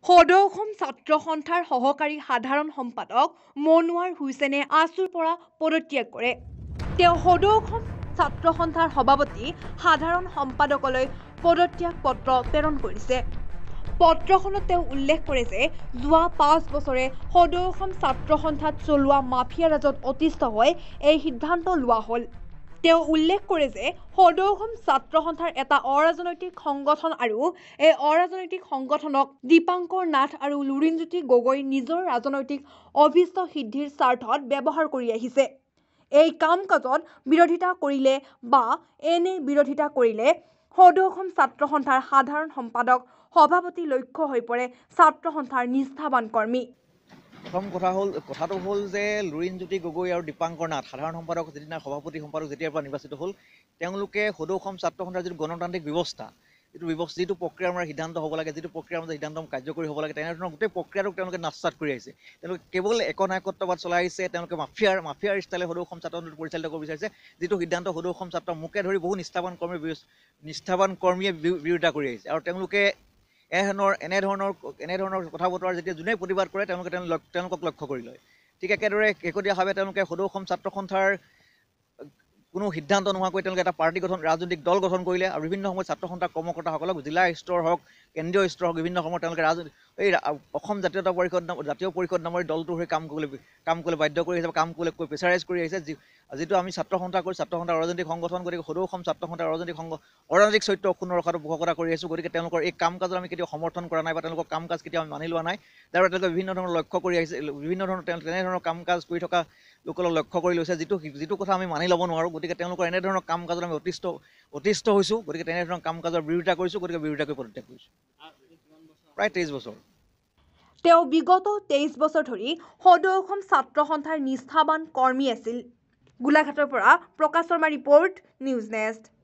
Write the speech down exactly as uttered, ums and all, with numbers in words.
সদৌ অসম ছাত্ৰ সন্থাৰ সহকাৰী সাধাৰণ সম্পাদক মনোৱাৰ হুছেইনে আছুৰ পৰা পদত্যাগ কৰে। তেওঁ সদৌ অসম ছাত্ৰ সন্থাৰ সভাপতি সাধাৰণ সম্পাদকলৈ পদত্যাগ পত্ৰ প্ৰেৰণ কৰিছে। পত্ৰখনত তেওঁ উল্লেখ কৰে যে যোৱা পাঁচ বছৰে সদৌ অসম ছাত্ৰ সন্থাত চলোৱা মাফিয়া ৰাজত অতিষ্ঠ হৈ এই সিদ্ধান্ত লোৱা হ'ল। তেওঁ উল্লেখ কৰে যে সদৌ অসম ছাত্ৰ সন্থাৰ এটা অৰাজনৈতিক সংগঠন আৰু এই অৰাজনৈতিক সংগঠনক দীপাংকৰ নাথ আৰু লুৰিণজ্যোতি গগৈ নিজৰ ৰাজনৈতিক অভিষ্ট সিদ্ধিৰ স্বাৰ্থত ব্যৱহাৰ কৰি আহিছে। এই কাম কাজত বিৰোধিতা কৰিলে বা এনে বিৰোধিতা কৰিলে সদৌ অসম ছাত্ৰ সন্থাৰ সাধাৰণ সম্পাদক সভাপতি লক্ষ্য হৈ পৰে ছাত্ৰ সন্থাৰ নিষ্ঠাবান কৰ্মী। প্ৰথম কথা হ'ল কথাটো হ'ল যে লুৰিণজ্যোতি গগৈ আৰু দীপাংকৰ নাথ সাধাৰণ সম্পাদক যিদিনা সভাপতি সম্পাদক যেতিয়াৰ পৰা নিৰ্বাচিত হ'ল, তেওঁলোকে সদৌ অসম ছাত্ৰ সন্থাৰ যিটো গণতান্ত্ৰিক ব্যৱস্থা, যিটো ব্যৱস্থা যিটো প্ৰক্ৰিয়াৰ আমাৰ সিদ্ধান্ত হ'ব লাগে, যিটো প্ৰক্ৰিয়াৰ মাজত সিদ্ধান্ত কাৰ্যকৰী হ'ব লাগে, তেনেধৰণৰ গোটেই প্ৰক্ৰিয়াটোক তেওঁলোকে নাচচাত কৰি আহিছে। তেওঁলোকে কেৱল একনায়কত্ববাদ চলাই আহিছে। তেওঁলোকে মাফিয়াৰ মাফিয়াৰ ষ্টাইলে সদৌ অসম ছাত্ৰ সন্থাটো পৰিচালিত কৰিব বিচাৰিছে, যিটো সিদ্ধান্ত সদৌ অসম ছাত্ৰ মোকে ধৰি বহু নিষ্ঠাবান কৰ্মী নিষ্ঠাবান কৰ্মীয়ে বিৰোধিতা কৰি আহিছে। আৰু তেওঁলোকে এনেধৰণৰ এনেধৰণৰ এনেধৰণৰ কথা বতৰা যেতিয়া যোনে প্ৰতিবাদ কৰে তেওঁলোকে তেওঁলোকক লক্ষ্য কৰি লয়। ঠিক একেদৰে শেহতীয়াভাৱে তেওঁলোকে সদৌ অসম ছাত্ৰ সন্থাৰ কোনো সিদ্ধান্ত নোহোৱাকৈ তেওঁলোকে এটা পাৰ্টি গঠন ৰাজনৈতিক দল গঠন কৰিলে আৰু বিভিন্ন সময়ত ছাত্ৰ সন্থাৰ কৰ্মকৰ্তাসকলক জিলা স্তৰ হওক কেন্দ্ৰীয় স্তৰ হওক বিভিন্ন সময়ত তেওঁলোকে ৰাজ এই অসম জাতীয়তা পৰিষদ নাম জাতীয় পৰিষদ নামৰ দলটোৰ হৈ কাম কৰিবলৈ কাম কৰিবলৈ বাধ্য কৰি আহিছে বা কাম কৰিবলৈ প্ৰেছাৰাইজ কৰি আহিছে। যিটো আমি ছাত্ৰ সন্থা কৰি ছাত্ৰ সন্থাৰ অৰাজনৈতিক সংগঠন, গতিকে সদৌ অসম ছাত্ৰ সন্থাৰ অৰাজনৈতিক সংঘ অৰাজনৈতিক চৰিত্ৰ অক্ষুণ্ণ ৰখাটো পোষকতা কৰি আহিছোঁ। গতিকে তেওঁলোকৰ এই কাম কাজত আমি কেতিয়াও সমৰ্থন কৰা নাই বা তেওঁলোকৰ কাম কাজ কেতিয়াও আমি মানি লোৱা নাই। যাৰ বাবে তেওঁলোকে বিভিন্ন ধৰণৰ লক্ষ্য কৰি আহিছে, বিভিন্ন ধৰণৰ তেনেধৰণৰ কাম কাজ কৰি থকা লোকসকলক লক্ষ্য কৰি লৈছে, যিটো যিটো কথা আমি মানি ল'ব নোৱাৰোঁ। গতিকে তেওঁলোকৰ এনেধৰণৰ কাম কাজত আমি অতিষ্ঠ অতিষ্ঠ হৈছোঁ। গতিকে তেনেধৰণৰ কাম কাজৰ বিৰোধিতা কৰিছোঁ। গতিকে বিৰোধিতা কৰি পদত্যাগ কৰিছোঁ। প্ৰায় তেইছ বছৰ। তেওঁ বিগত তেইছ বছৰ ধৰি সদৌ অসম ছাত্ৰ সন্থাৰ নিষ্ঠাবান কৰ্মী আছিল। গোলাঘাটৰ পৰা প্ৰকাশ শৰ্মা ৰিপৰ্ট, নিউজ নেষ্ট।